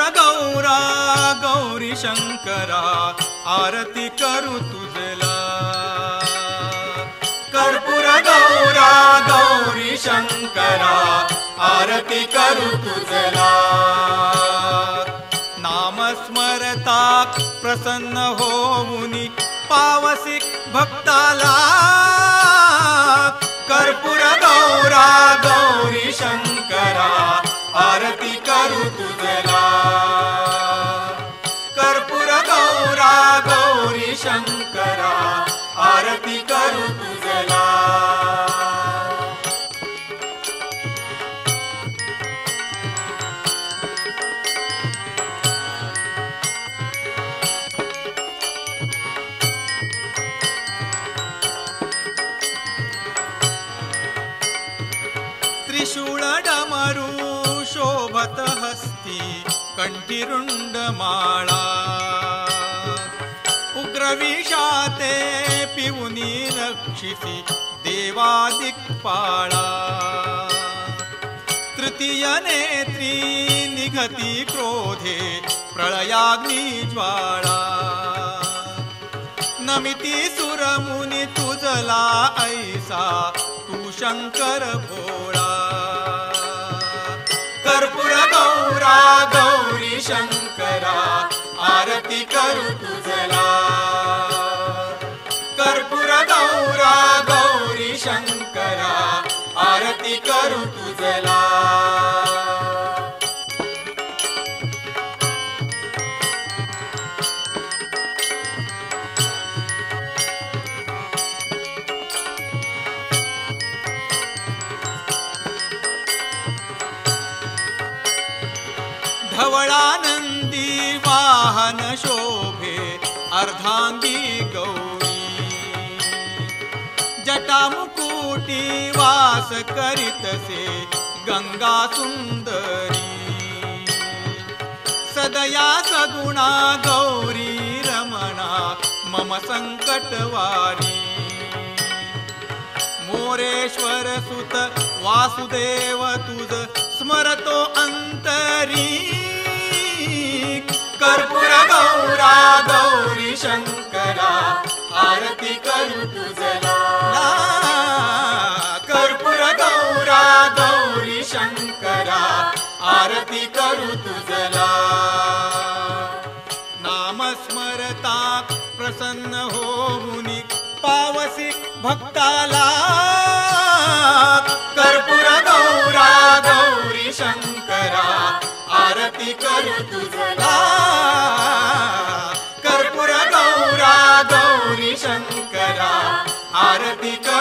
गौरा गौरी शंकरा आरती करू तुझला कर्पूर गौरा गौरी शंकरा आरती करू तुझला नाम स्मरता प्रसन्न होऊनी पावसी भक्ताला कर्पूर गौरा गौरी शंकरा आरती करू तुझला कर्पूर गौरा गौरी शंकरा आरती करू तुझला त्रिशूळ डमरू शोभत हस्ती कंठीरुंड माळा उग्रविषाते पिऊनी रक्षिसी देवा दिक्पाळा तृतीय नेत्री निघती क्रोधे प्रळयाग्नि ज्वाळा नमिती सुरमुनी तुझला ऐसा तू शंकर भोळा कर्पूर गौरा गौरी शंकरा आरती करू तुझला कर्पूर गौरा गौरी शंकरा आरती करू तुझला धवळानंदी वाहन शोभे अर्धांगी गौरी जटामुकुटी वास करीतसे गंगा सुंदरी सदया सगुणा गौरी रमणा मम संकटवारी मोरेश्वर सुत वासुदेव तुझ स्मरतो अंतरी कर्पूर गौरा गौरी शंकरा आरती करू तुझला कर्पूर गौरा गौरी शंकरा आरती करू तुझला नाम स्मरता प्रसन्न होऊनी पावसी भक्ताला कर्पूर गौरा गौरी शंकरा आरती करू तुझला कर्पूर गौरा गौरी शंकरा आरती